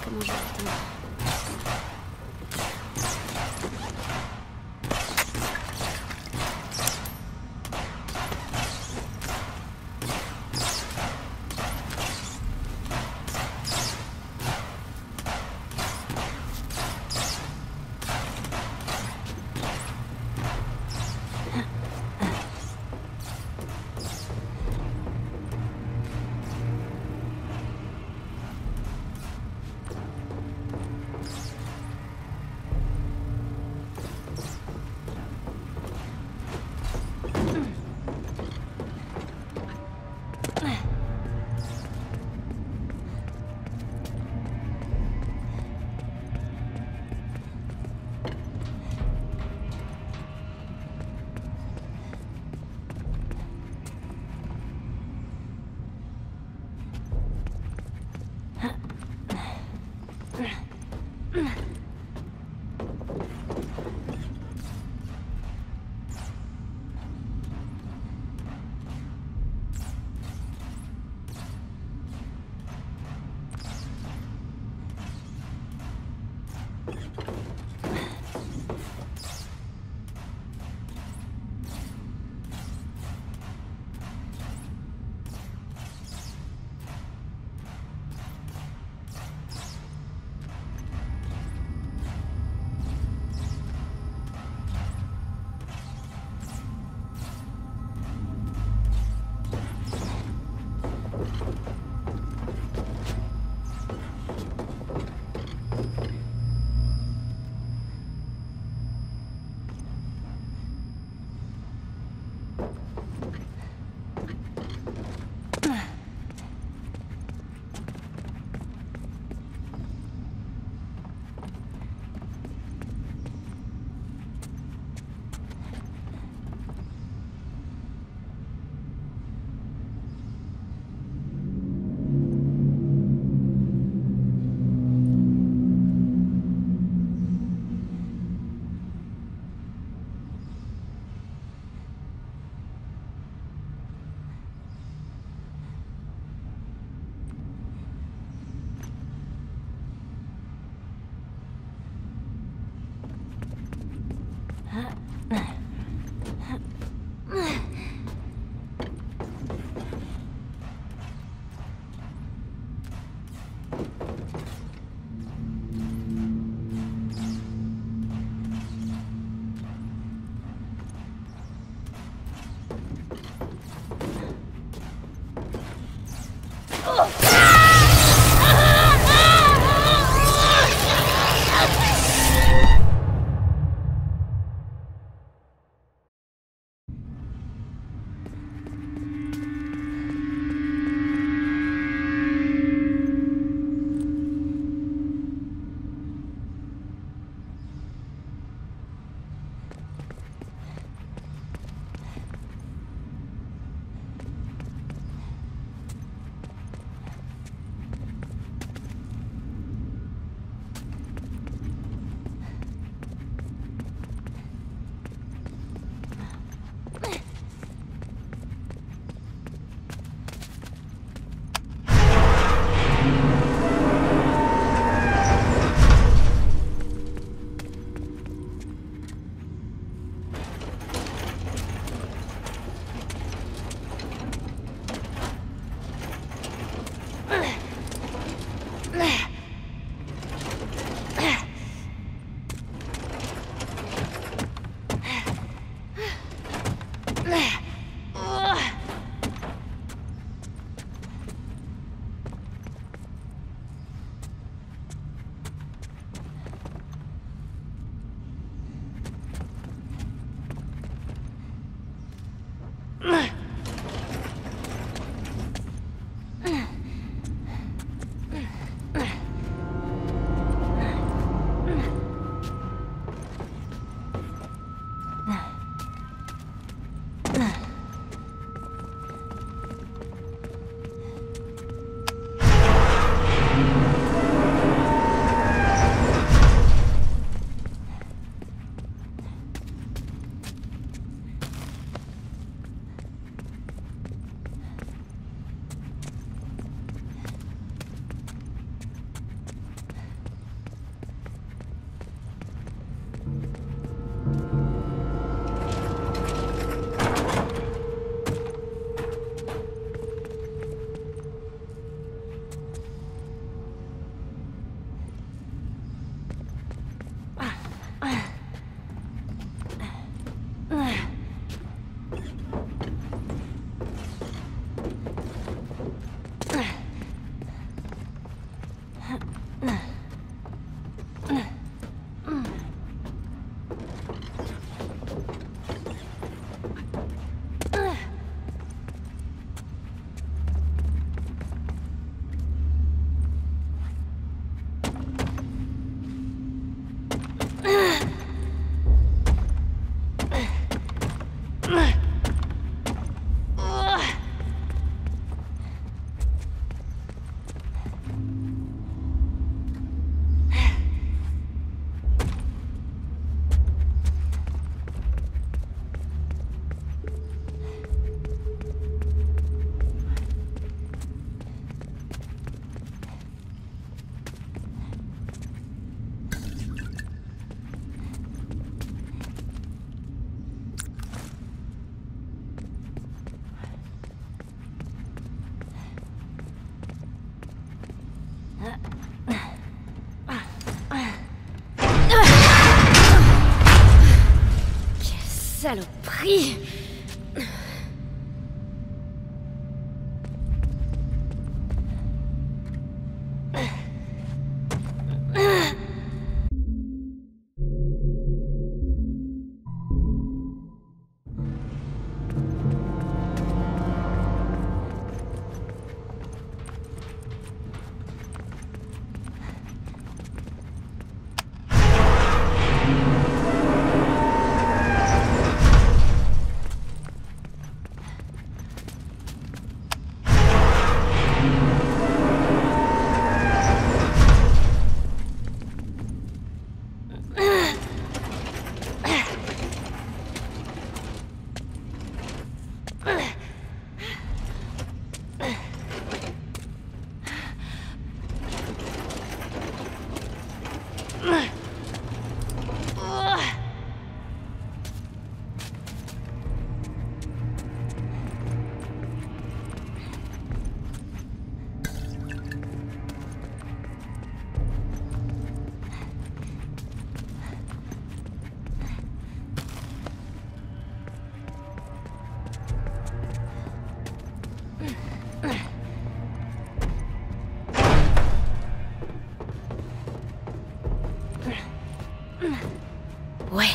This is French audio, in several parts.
comment je vais attendre. Quelle saloperie! Ouais.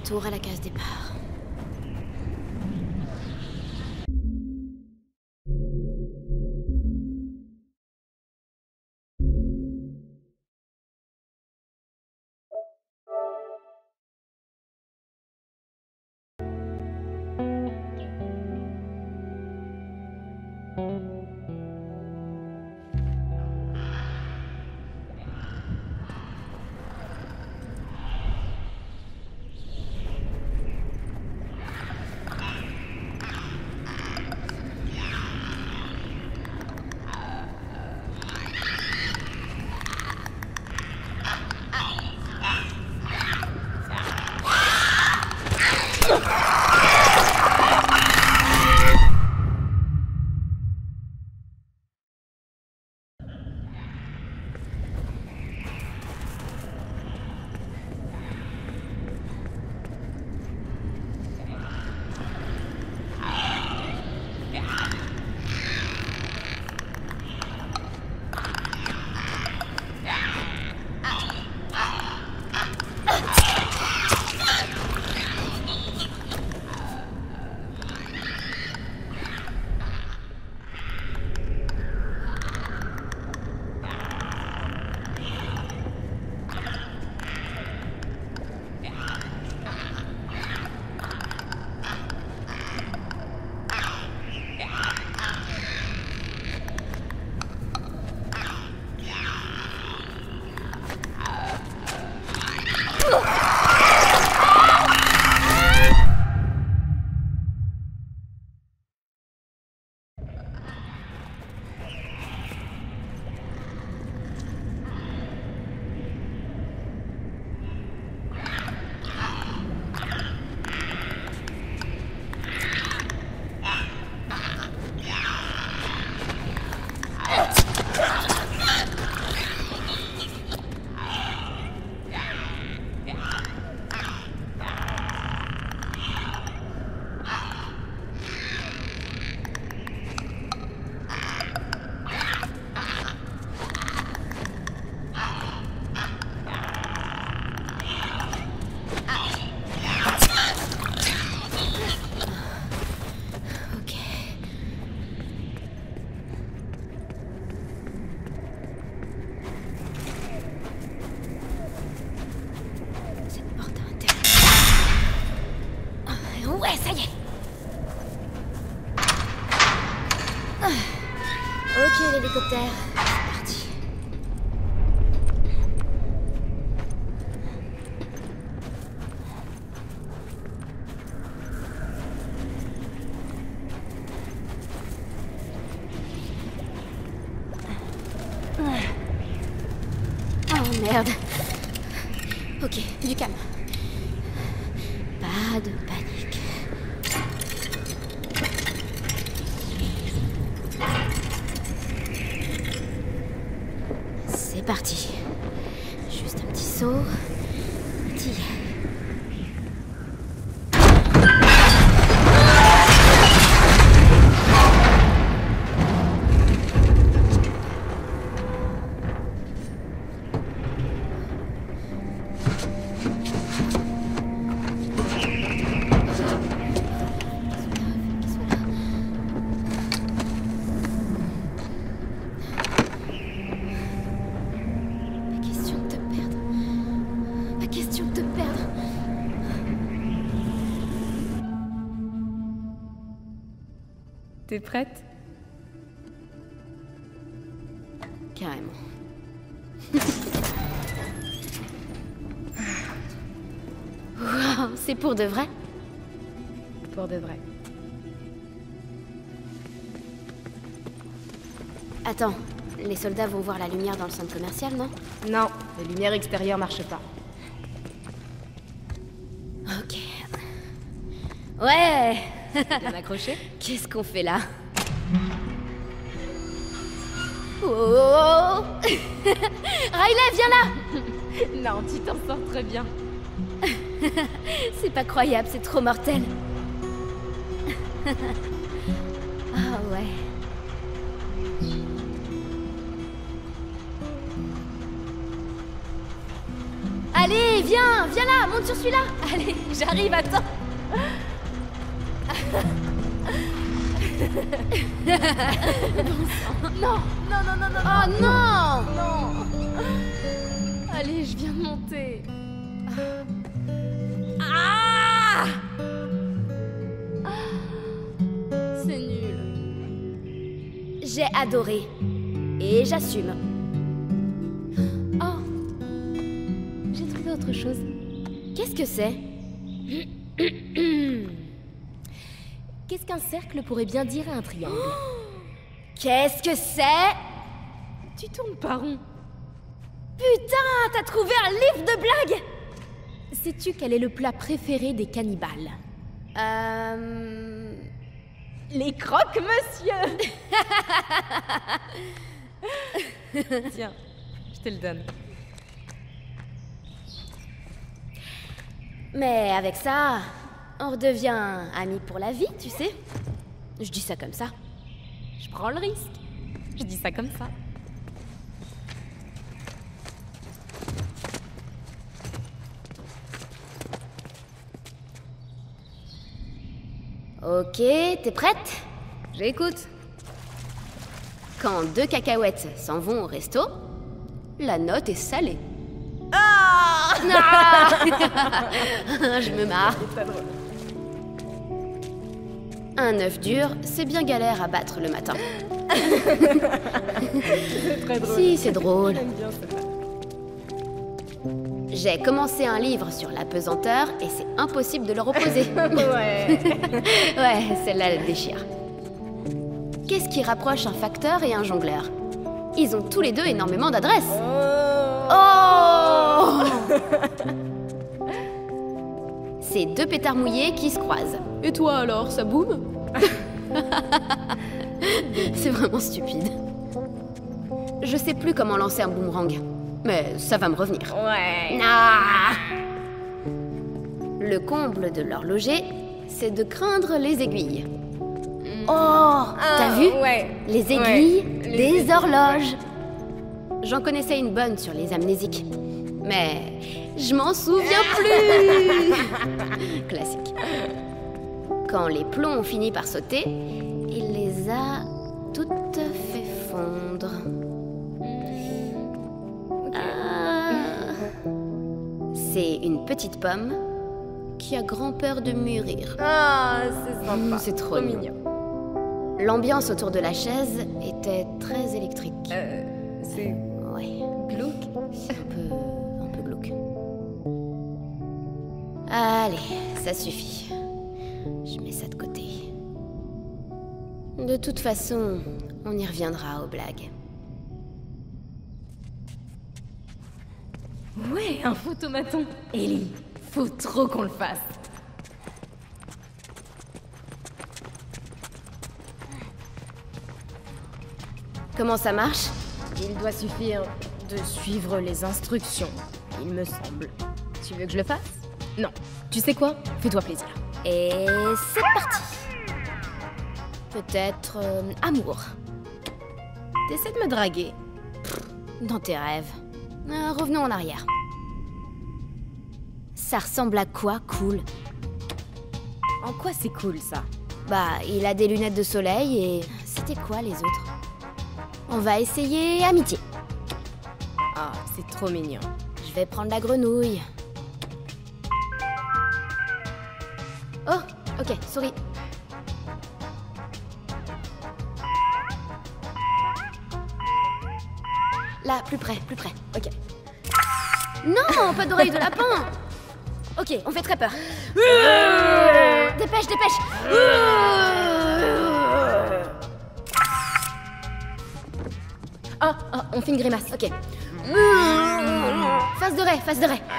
retour à la case départ. Ouais, ça y est. Ok, l'hélicoptère. C'est parti. Oh merde. Ok, du calme. Pas de panique. C'est parti. Juste un petit saut. T'y es. T'es prête? Carrément. Wow, c'est pour de vrai? Pour de vrai. Attends, les soldats vont voir la lumière dans le centre commercial, non? Non, les lumières extérieures marchent pas. Ok. Ouais. Bien accroché? Qu'est-ce qu'on fait là? Oh. Riley, viens là. Non, tu t'en sors très bien. C'est pas croyable, c'est trop mortel. Ah ouais. Allez, viens là, monte sur celui-là. Allez, j'arrive, attends. Non. Oh non. Non. Allez, je viens de monter. Ah! C'est nul. J'ai adoré. Et j'assume. Oh, j'ai trouvé autre chose. Qu'est-ce que c'est? Qu'est-ce qu'un cercle pourrait bien dire à un triangle? Qu'est-ce que c'est? Tu tournes pas rond. Putain, t'as trouvé un livre de blagues? Sais-tu quel est le plat préféré des cannibales? Les croque-monsieur. Tiens, je te le donne. Mais avec ça, on redevient amis pour la vie, tu sais. Je dis ça comme ça. Je prends le risque. Je dis ça comme ça. Ok, t'es prête? J'écoute. Quand 2 cacahuètes s'en vont au resto, la note est salée. Je me marre. Un œuf dur, c'est bien galère à battre le matin. C'est très drôle. Si, c'est drôle. J'aime bien celle-là. J'ai commencé un livre sur la pesanteur et c'est impossible de le reposer. Ouais. Ouais, celle-là, elle déchire. Qu'est-ce qui rapproche un facteur et un jongleur? Ils ont tous les deux énormément d'adresses. Oh! C'est 2 pétards mouillés qui se croisent. Et toi alors, ça boum? C'est vraiment stupide. Je sais plus comment lancer un boomerang, mais ça va me revenir. Ouais. Ah! Le comble de l'horloger, c'est de craindre les aiguilles. Oh, t'as vu? Ouais. Les aiguilles Ouais. des horloges. J'en connaissais une bonne sur les amnésiques, mais je m'en souviens plus. Classique. Quand les plombs ont fini par sauter, il les a toutes fait fondre. Ah. C'est une petite pomme qui a grand-peur de mûrir. Ah, c'est sympa. C'est trop mignon. L'ambiance autour de la chaise était très électrique. C'est Ouais, glauque. un peu glauque. Allez, ça suffit. Je mets ça de côté. De toute façon, on y reviendra aux blagues. Ouais, un photomaton. Ellie, faut trop qu'on le fasse. Comment ça marche? Il doit suffire de suivre les instructions, il me semble. Tu veux que je le fasse? Non. Tu sais quoi? Fais-toi plaisir. Et c'est parti. Peut-être amour. T'essaies de me draguer. Dans tes rêves. Revenons en arrière. Ça ressemble à quoi, cool? En quoi c'est cool, ça? Bah, il a des lunettes de soleil et... C'était quoi, les autres? On va essayer amitié. Ah, c'est trop mignon. Je vais prendre la grenouille. Oh, ok, souris. Là, plus près, ok. Non, pas d'oreille de lapin. Ok, on fait très peur. Dépêche, dépêche. Ah, on fait une grimace. Ok. Face de raie, face de raie.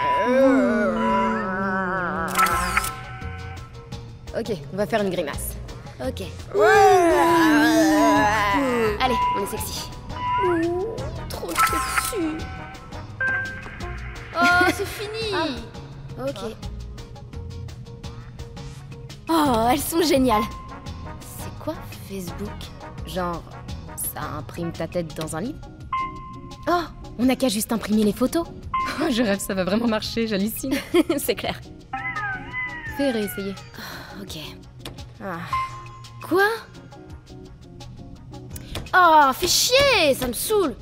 Ok, on va faire une grimace. Ok. Allez, on est sexy. Trop sexy. Oh, c'est fini. Ok. Oh, elles sont géniales. C'est quoi Facebook? Genre, ça imprime ta tête dans un livre? Oh, on n'a qu'à juste imprimer les photos. Oh, je rêve, ça va vraiment marcher, j'hallucine. C'est clair. Fais réessayer. Ok. Ah. Quoi? Oh, fais chier! Ça me saoule!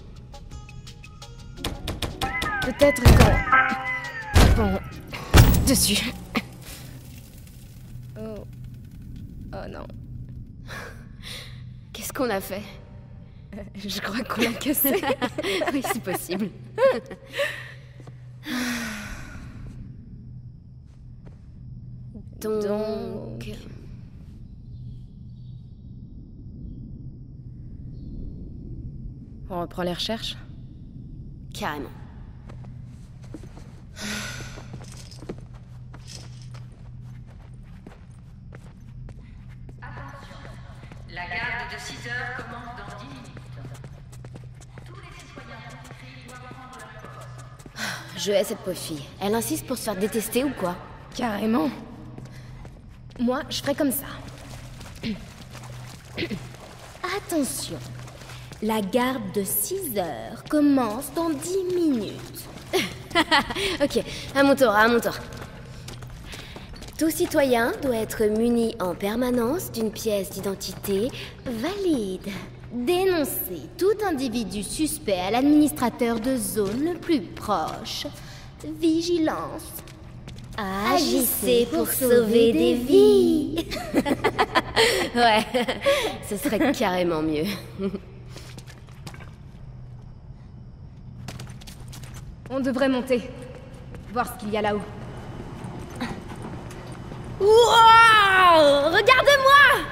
Peut-être quand... Bon... Dessus. Oh... Oh non. Qu'est-ce qu'on a fait? Je crois qu'on l'a cassé. Oui, c'est possible. Donc... On reprend les recherches? Carrément. Attention, la garde de 6 heures commence dans 10 minutes. Tous les citoyens inscrits doivent prendre leur poste. Je hais cette pauvre fille. Elle insiste pour se faire détester ou quoi? Carrément. Moi, je ferais comme ça. Attention. La garde de 6 heures commence dans 10 minutes. Ok, à mon tour, à mon tour. Tout citoyen doit être muni en permanence d'une pièce d'identité valide. Dénoncer tout individu suspect à l'administrateur de zone le plus proche. Vigilance. Agissez pour sauver des vies. Ouais, ce serait carrément mieux. On devrait monter. Voir ce qu'il y a là-haut. Wow! Regarde-moi!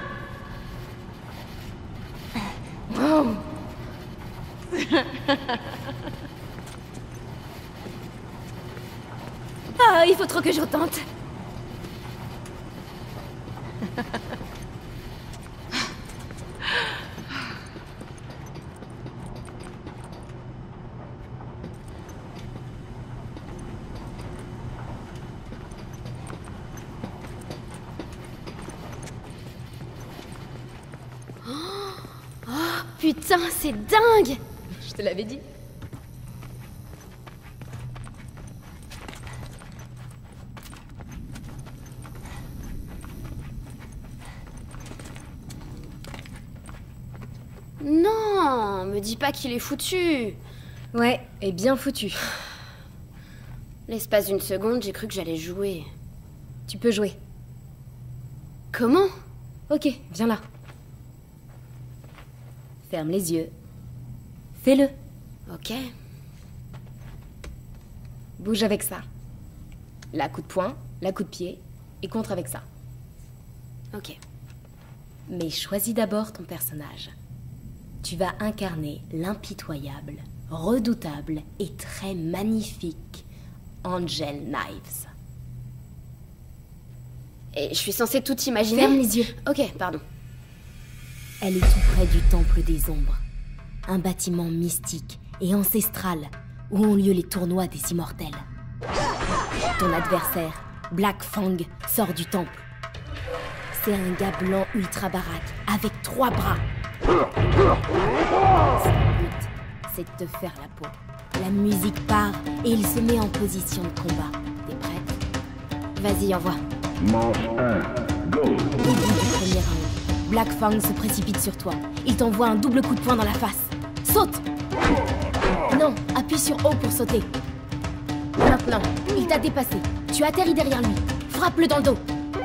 Wow. Ah, il faut trop que je retente. Oh, putain, c'est dingue! Je te l'avais dit. Non, me dis pas qu'il est foutu. Ouais, et bien foutu. L'espace d'une seconde, j'ai cru que j'allais jouer. Tu peux jouer. Comment? Ok, viens là. Ferme les yeux. Fais-le. Ok. Bouge avec ça. La coup de poing, la coup de pied, et contre avec ça. Ok. Mais choisis d'abord ton personnage. Tu vas incarner l'impitoyable, redoutable et très magnifique Angel Knives. Et je suis censée tout imaginer? Ferme les yeux. Ok, pardon. Elle est tout près du Temple des Ombres. Un bâtiment mystique et ancestral où ont lieu les tournois des immortels. Ton adversaire, Black Fang, sort du temple. C'est un gars blanc ultra baraque avec 3 bras. Son but, c'est de te faire la peau. La musique part et il se met en position de combat. T'es prête? Vas-y, envoie. Manche 1, go! Début du premier round. Black Fang se précipite sur toi. Il t'envoie un double coup de poing dans la face. Saute! Non, appuie sur O pour sauter. Maintenant, il t'a dépassé. Tu atterris derrière lui. Frappe-le dans le dos.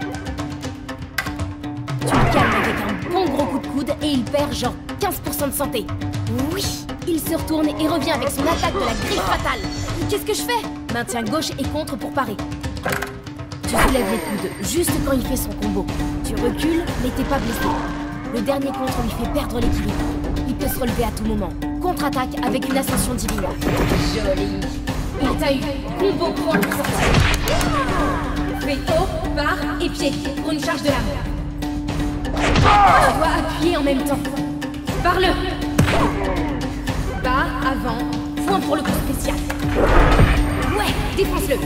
Tu le calmes avec un bon gros coup de coude et il perd genre 15% de santé. Oui! Il se retourne et revient avec son attaque de la griffe fatale. Qu'est-ce que je fais? Maintiens gauche et contre pour parer. Tu soulèves les coudes juste quand il fait son combo. Tu recules, mais t'es pas blessé. Le dernier contre lui fait perdre l'équilibre. Il peut se relever à tout moment. Contre-attaque avec une ascension divine. Joli. Il t'a eu. Combo point pour sortir. Fais haut, barre et pied pour une charge de lame. Tu dois appuyer en même temps. Barre-le. Bas, avant, point pour le coup spécial. Ouais, défonce-le.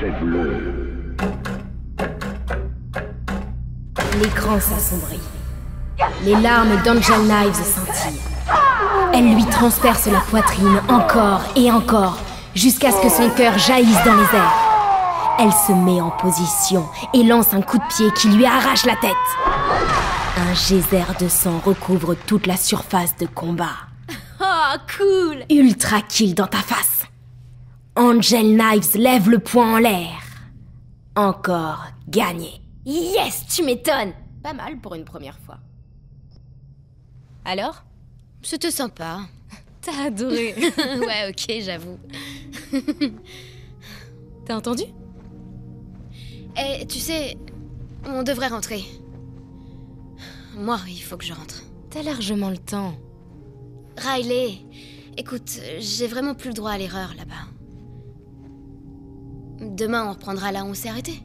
c'est bleu. L'écran s'assombrit. Les larmes d'Angel Knives scintillent. Elle lui transperce la poitrine encore et encore, jusqu'à ce que son cœur jaillisse dans les airs. Elle se met en position et lance un coup de pied qui lui arrache la tête. Un geyser de sang recouvre toute la surface de combat. Oh, cool! Ultra kill dans ta face. Angel Knives lève le poing en l'air. Encore gagné. Yes, tu m'étonnes! Pas mal pour une première fois. Alors? C'était sympa. T'as adoré. Ouais, ok, j'avoue. T'as entendu? Eh, tu sais, on devrait rentrer. Moi, il faut que je rentre. T'as largement le temps. Riley, écoute, j'ai vraiment plus le droit à l'erreur là-bas. Demain, on reprendra là où on s'est arrêté.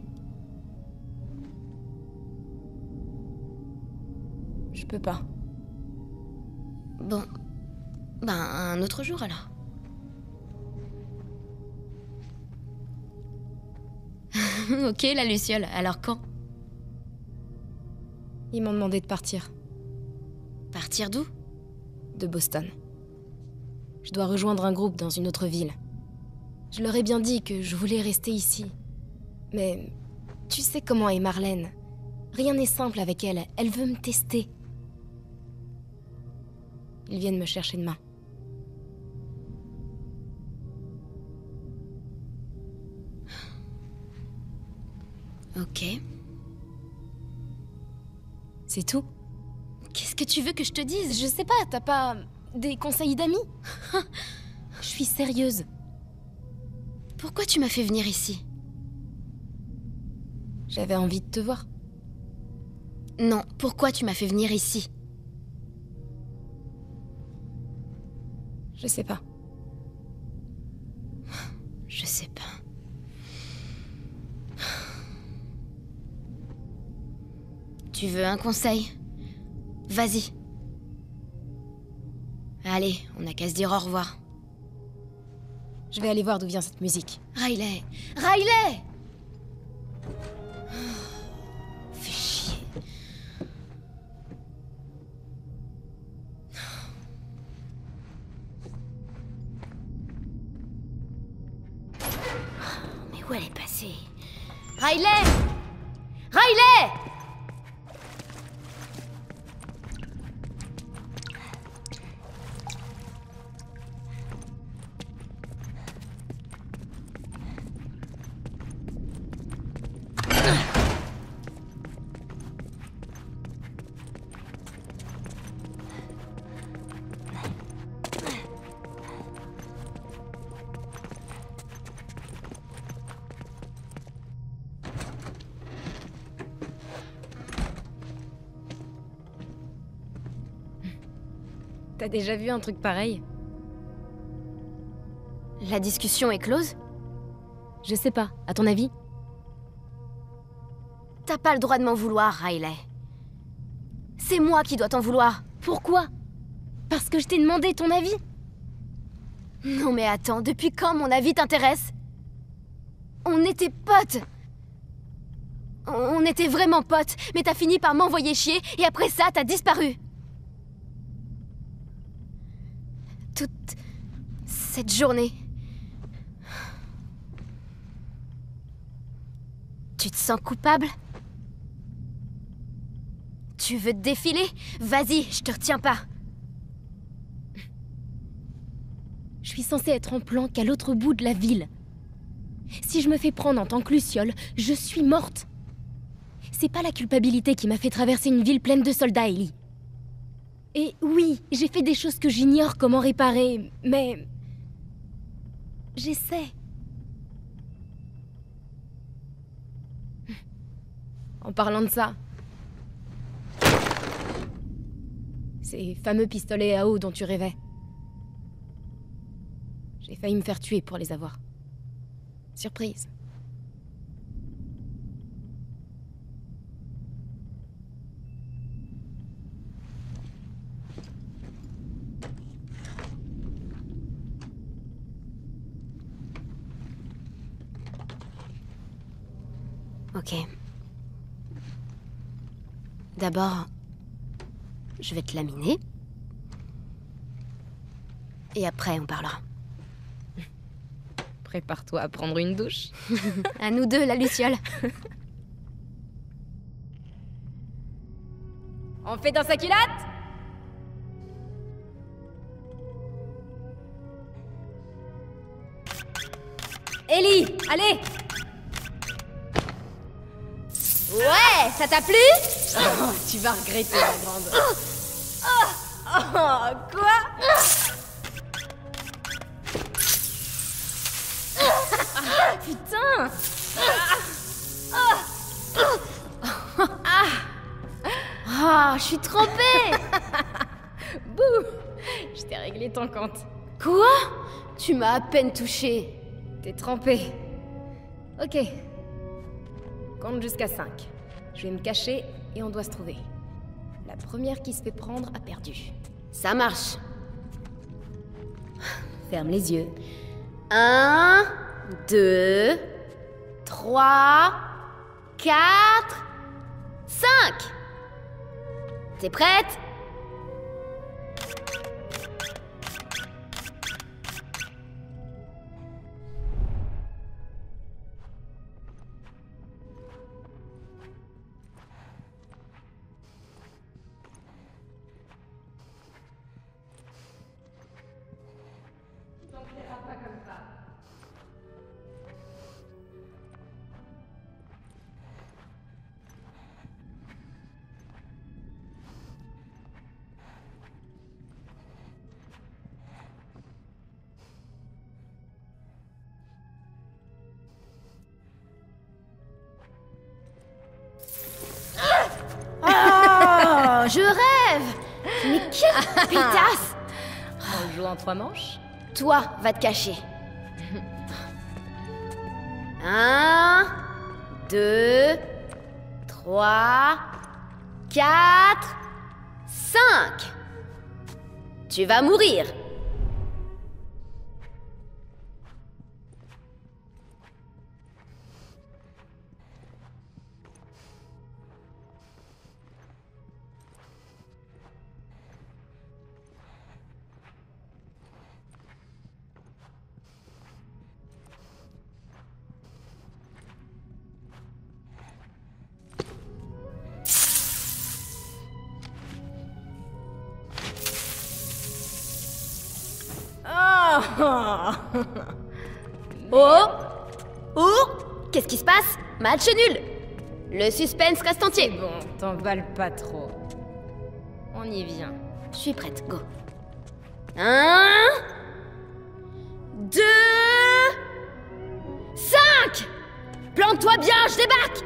Je peux pas. Bon, ben un autre jour alors. Ok, la Luciole, alors quand? Ils m'ont demandé de partir. Partir d'où? De Boston. Je dois rejoindre un groupe dans une autre ville. Je leur ai bien dit que je voulais rester ici. Mais tu sais comment est Marlène. Rien n'est simple avec elle. Elle veut me tester. Ils viennent me chercher demain. Ok. C'est tout? Qu'est-ce que tu veux que je te dise? Je sais pas, t'as pas des conseils d'amis? Je suis sérieuse. Pourquoi tu m'as fait venir ici? J'avais envie de te voir. Non, pourquoi tu m'as fait venir ici? Je sais pas. Je sais pas. Tu veux un conseil? Vas-y. Allez, on n'a qu'à se dire au revoir. Je vais aller voir d'où vient cette musique. Riley! Riley! Fais chier. Mais où elle est passée? Riley! Riley! T'as déjà vu un truc pareil? La discussion est close? Je sais pas, à ton avis? T'as pas le droit de m'en vouloir, Riley. C'est moi qui dois t'en vouloir. Pourquoi? Parce que je t'ai demandé ton avis? Non mais attends, depuis quand mon avis t'intéresse? On était potes. On était vraiment potes, mais t'as fini par m'envoyer chier et après ça, t'as disparu. Toute cette journée. Tu te sens coupable? Tu veux te défiler? Vas-y, je te retiens pas. Je suis censée être en planque à l'autre bout de la ville. Si je me fais prendre en tant que Luciole, je suis morte. C'est pas la culpabilité qui m'a fait traverser une ville pleine de soldats, Ellie. Et oui, j'ai fait des choses que j'ignore comment réparer, mais... j'essaie. En parlant de ça... ces fameux pistolets à eau dont tu rêvais. J'ai failli me faire tuer pour les avoir. Surprise. Ok. D'abord, je vais te laminer. Et après, on parlera. Prépare-toi à prendre une douche. À nous deux, la Luciole. On fait dans sa culotte? Ellie, allez! Ouais, ça t'a plu? Oh, tu vas regretter, la grande. Oh, quoi? Ah, putain! Ah, je suis trempée. Bouh! Je t'ai réglé ton compte. Quoi? Tu m'as à peine touchée. T'es trempé. Ok. Compte jusqu'à 5. Je vais me cacher et on doit se trouver. La première qui se fait prendre a perdu. Ça marche. Ferme les yeux. 1, 2, 3, 4, 5. T'es prête? Oh, je rêve. Mais quelle pétasse. On joue en 3 manches? Toi, va te cacher. 1, 2, 3, 4, 5. Tu vas mourir. Oh! Oh! Oh! Qu'est-ce qui se passe? Match nul. Le suspense reste entier. Bon, t'emballes pas trop. On y vient. Je suis prête, go. 1, 2, 5. Plante-toi bien, je débarque.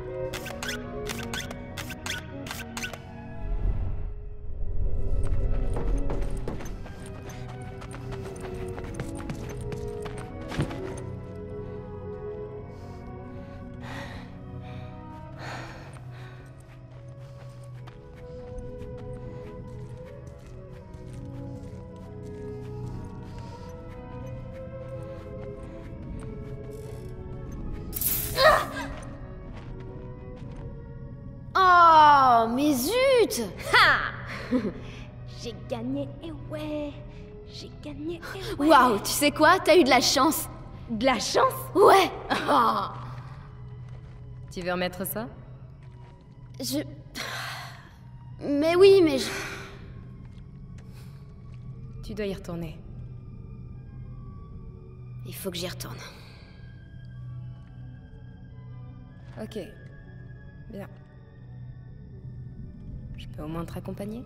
Oh, mais zut! Ha! J'ai gagné, et ouais! J'ai gagné, et ouais! Waouh, tu sais quoi? T'as eu de la chance. De la chance? Ouais. Oh. Tu veux remettre ça? Je... Mais oui, mais je... Tu dois y retourner. Il faut que j'y retourne. Ok. Bien. Je peux au moins te raccompagner?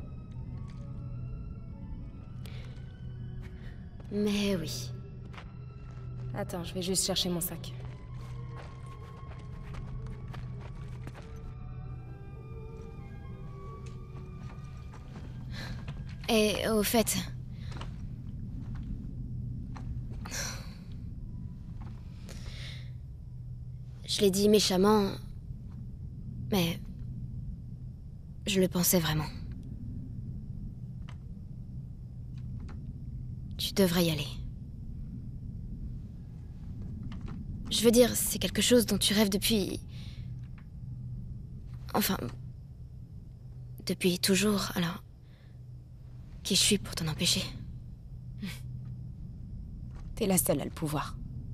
Mais oui. Attends, je vais juste chercher mon sac. Et au fait... Je l'ai dit méchamment, mais... Je le pensais vraiment. Tu devrais y aller. Je veux dire, c'est quelque chose dont tu rêves depuis... Enfin... Depuis toujours, alors... Qui je suis pour t'en empêcher? T'es la seule à le pouvoir.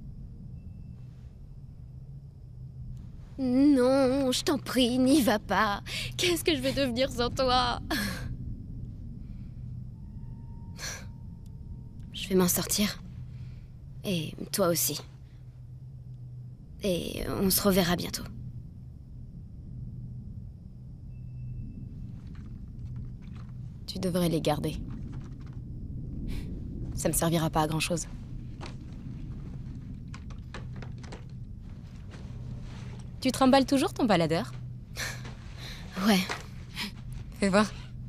Non, je t'en prie, n'y va pas. Qu'est-ce que je vais devenir sans toi? Je vais m'en sortir. Et toi aussi. Et on se reverra bientôt. Tu devrais les garder. Ça ne servira pas à grand-chose. Tu trimbales toujours ton baladeur? Ouais, Fais voir.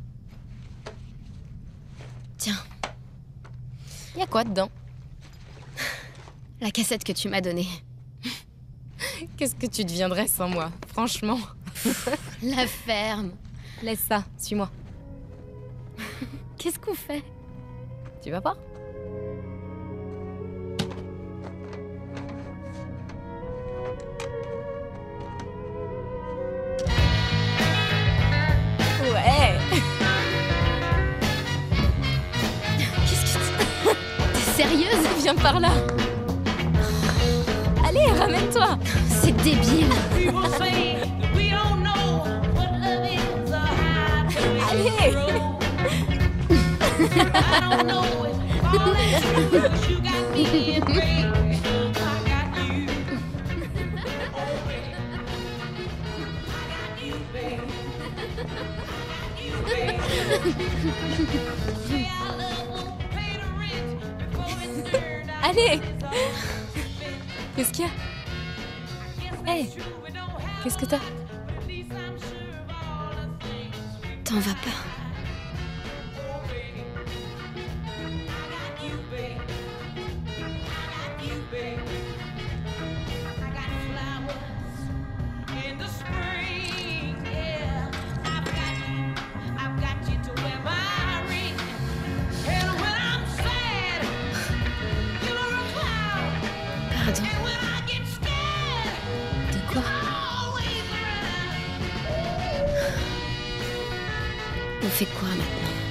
tiens, Y a quoi dedans? la cassette que tu m'as donnée. Qu'est-ce que tu deviendrais sans moi? Franchement. La ferme. Laisse ça, suis-moi. Qu'est-ce qu'on fait? Tu vas pas? Ouais. Qu'est-ce que t'es sérieuse? Viens par là. Allez, ramène-toi. C'est débile. Allez. Allez. Qu'est-ce qu'il y a? Hey, qu'est-ce que t'as? T'en vas pas. Pardon. De quoi? On fait quoi maintenant?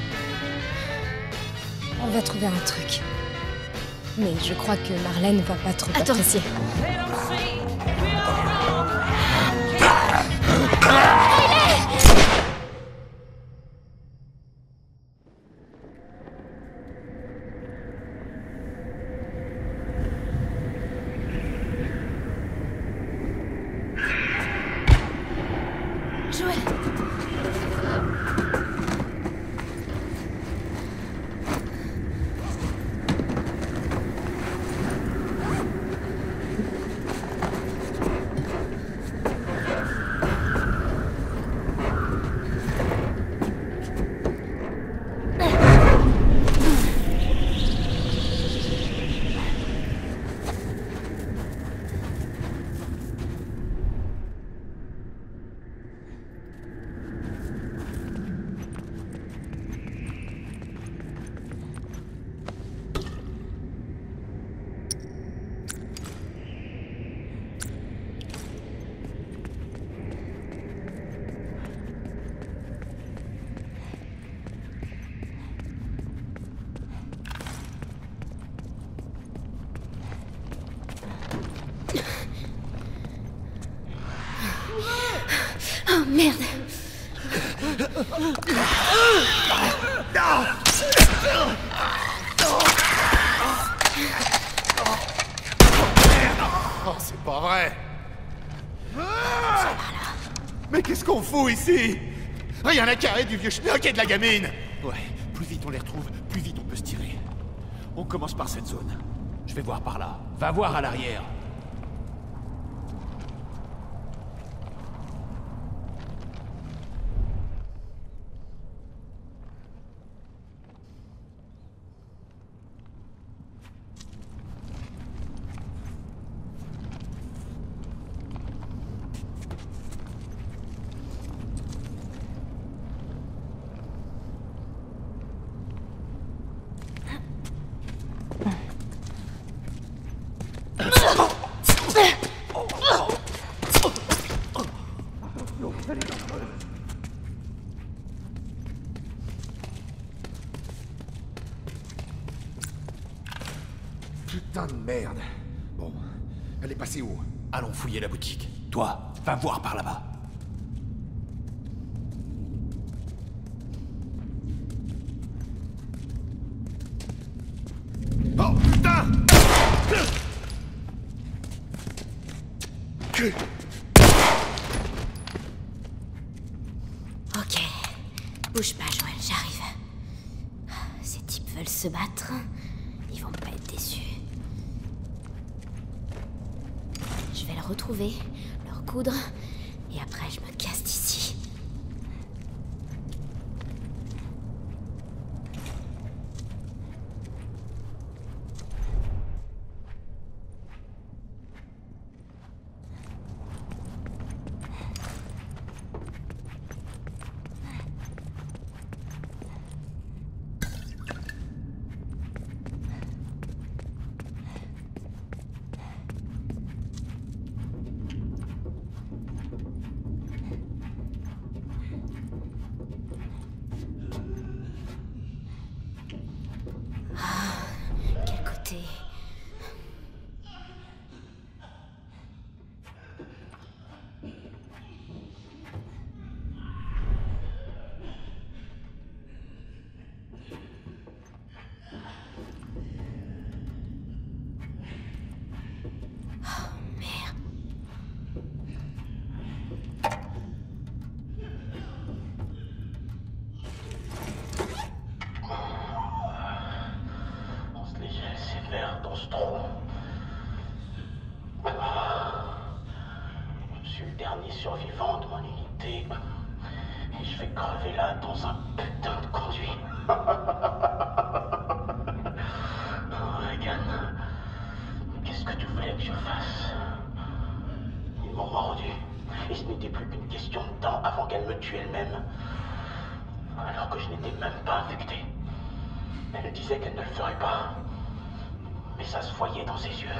On va trouver un truc. Mais je crois que Marlène va pas trop Attends. apprécier. Joël! Oh merde! Oh, c'est pas vrai. Mais qu'est-ce qu'on fout ici? Rien à carrer du vieux schnock et de la gamine. Ouais, plus vite on les retrouve, plus vite on peut se tirer. On commence par cette zone. Je vais voir par là. Va voir à l'arrière. Putain de merde. Bon, elle est passée où? Allons fouiller la boutique. Toi, va voir par là-bas. Oh putain! Ok. Bouge pas, Joël, j'arrive. Ces types veulent se battre. Ils vont pas être déçus. Je vais le retrouver, le recoudre, et après je me casse d'ici. Survivant de mon unité et je vais crever là dans un putain de conduit. Regan, qu'est-ce que tu voulais que je fasse? Ils m'ont mordu et ce n'était plus qu'une question de temps avant qu'elle me tue elle-même. Alors que je n'étais même pas infecté. Elle disait qu'elle ne le ferait pas. Mais ça se voyait dans ses yeux.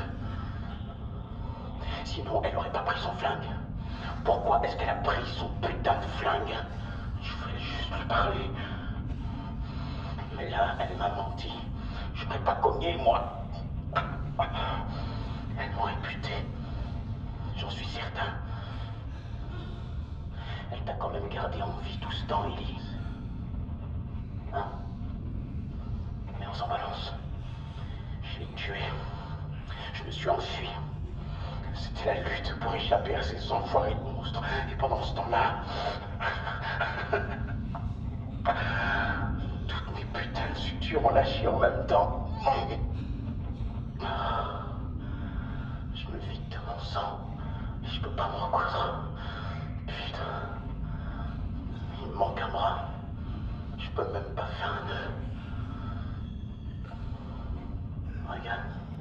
Sinon, elle n'aurait pas pris son flingue. Pourquoi est-ce qu'elle a pris son putain de flingue? Je voulais juste lui parler. Mais là, elle m'a menti. Je n'aurais pas cogné, moi. Elle m'aurait buté. J'en suis certain. Elle t'a quand même gardé en vie tout ce temps, Elise. Hein? Mais on s'en balance. Je l'ai tué. Je me suis enfui. C'était la lutte pour échapper à ces enfoirés de monstres. Et pendant ce temps-là... toutes mes putains de sutures ont lâché en même temps. Je me vide de mon sang. Et je peux pas me recoudre. Putain. Il me manque un bras. Je peux même pas faire un nœud. Regarde.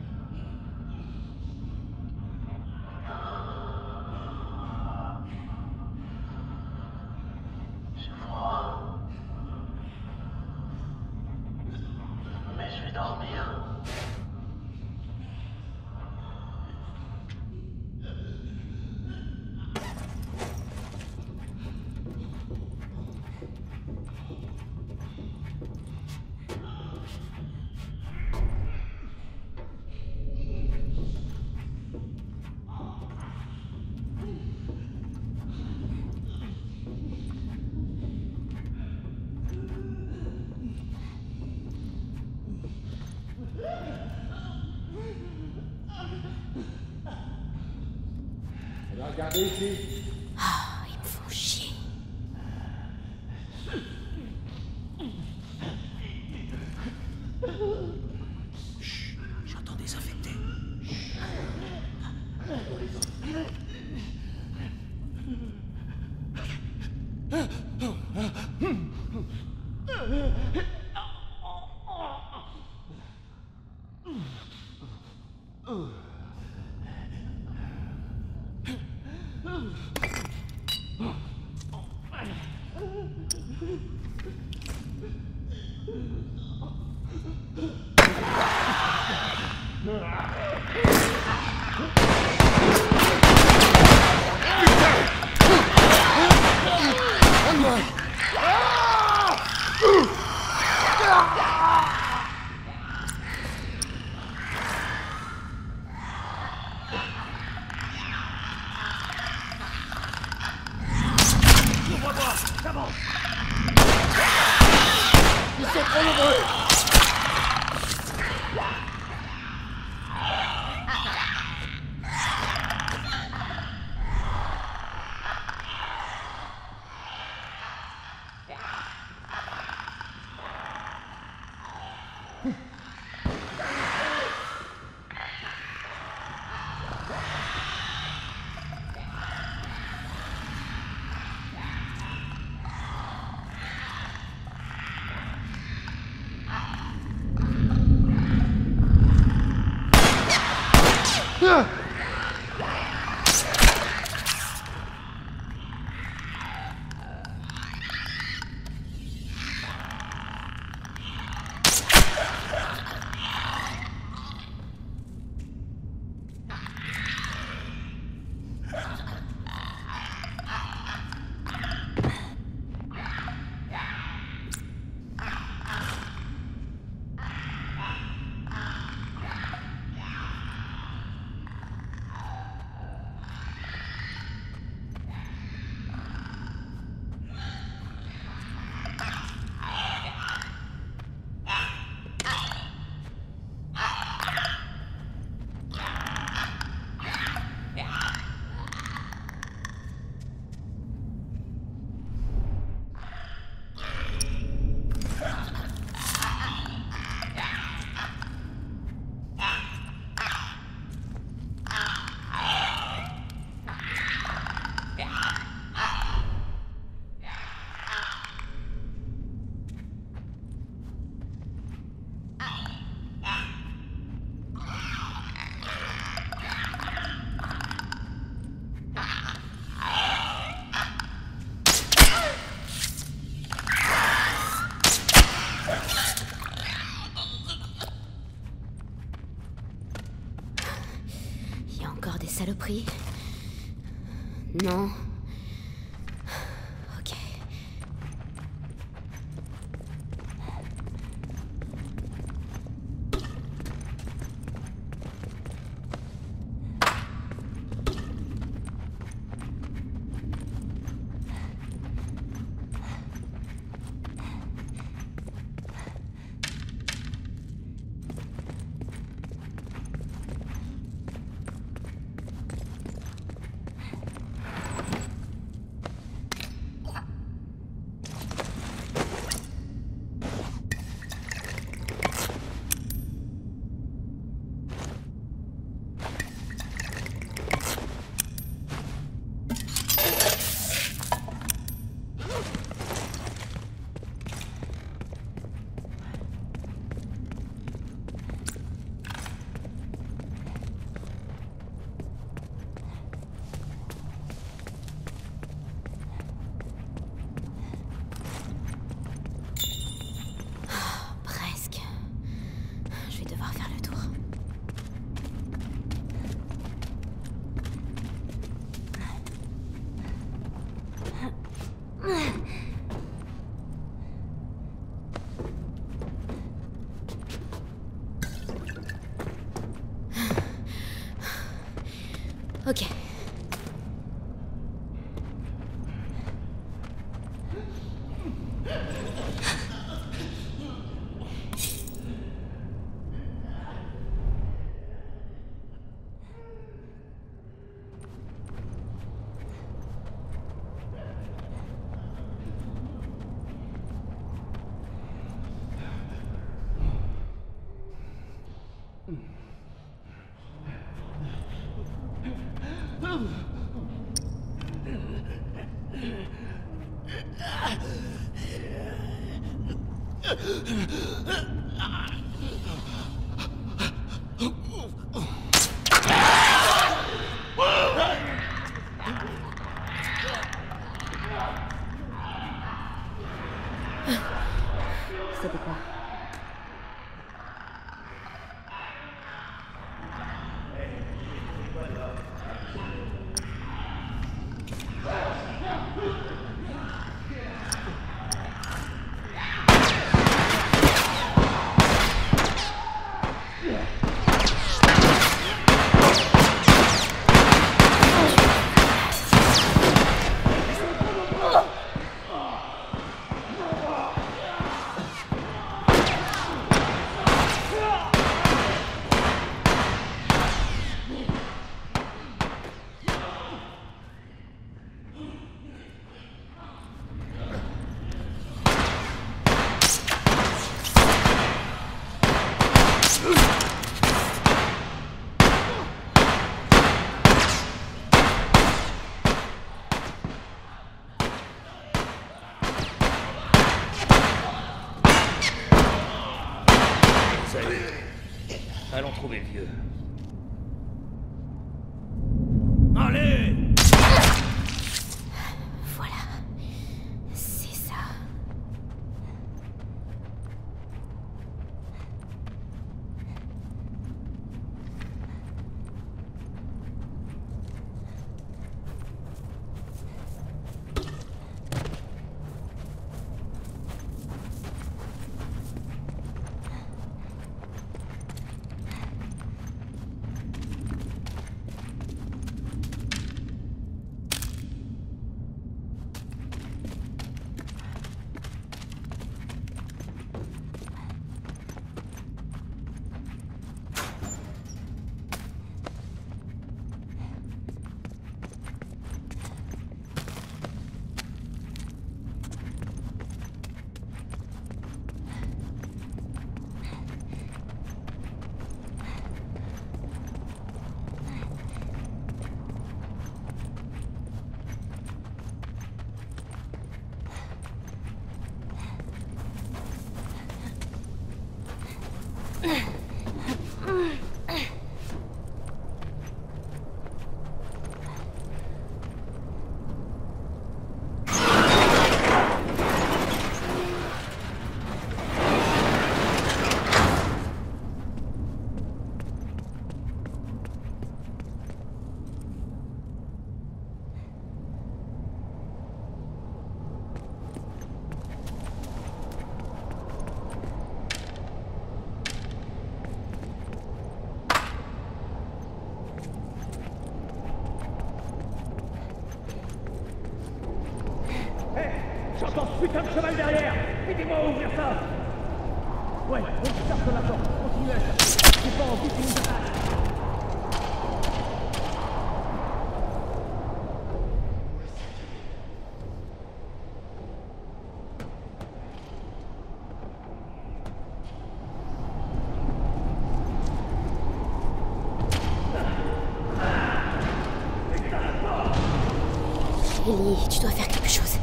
J'ai froid. Mais je vais dormir. Regardez ici. Ah, ils me font chier. Chut, j'entends des infectés. Ils sont trop nombreux. Saloperie. Non. Ok. Ok. C'était quoi? Allons trouver le vieux. Allez! Voilà. C'est ça. J'entends ce putain de cheval derrière! Aidez-moi à ouvrir ça! Ouais, on sort de la porte, continuez à chercher. J'ai pas envie qu'ils nous attaquent. Ellie, tu dois faire quelque chose.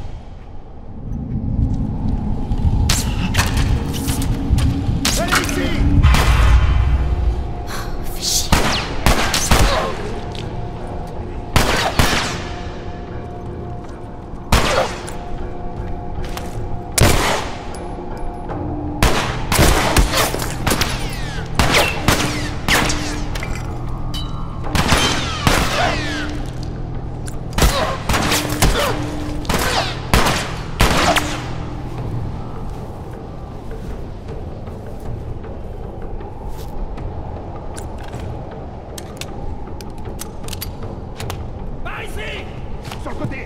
Fais chier. Par ici! Sur le côté!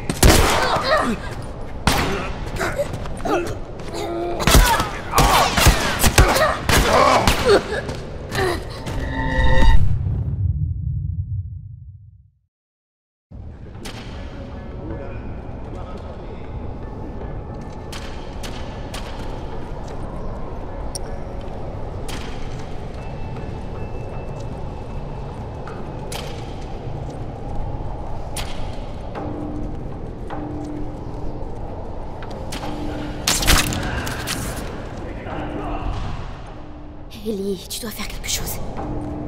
Ellie, tu dois faire quelque chose.